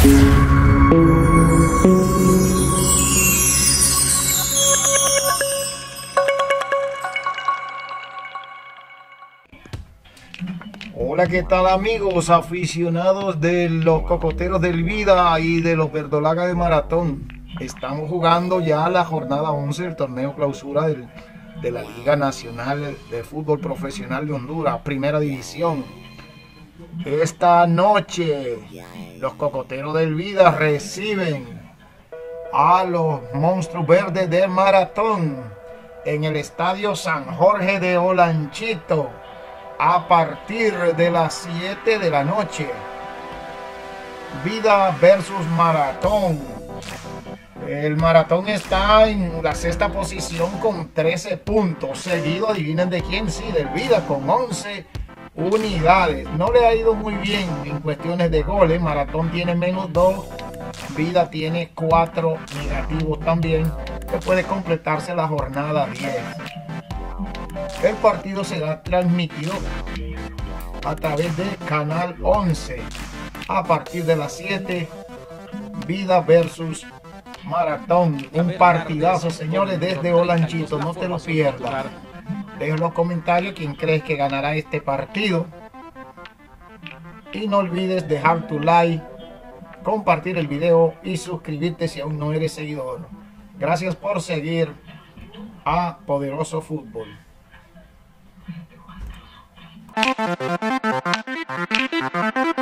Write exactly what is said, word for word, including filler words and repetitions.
Hola, ¿qué tal amigos aficionados de los Cocoteros del Vida y de los Verdolaga de Maratón? Estamos jugando ya la jornada once del torneo clausura del, de la Liga Nacional de Fútbol Profesional de Honduras, Primera División. Esta noche los Cocoteros del Vida reciben a los Monstruos Verdes de Maratón en el Estadio San Jorge de Olanchito a partir de las siete de la noche. Vida versus Maratón. El Maratón está en la sexta posición con trece puntos. Seguido, adivinen de quién, sí, del Vida con once unidades. No le ha ido muy bien en cuestiones de goles. Maratón tiene menos dos. Vida tiene cuatro negativos también. Que puede completarse la jornada diez. El partido será transmitido a través de Canal once a partir de las siete. Vida versus Maratón, un partidazo, señores, desde Olanchito, no te lo pierdas. Deja en los comentarios quién crees que ganará este partido y no olvides dejar tu like, compartir el video y suscribirte si aún no eres seguidor. Gracias por seguir a Poderoso Fútbol. Thank you.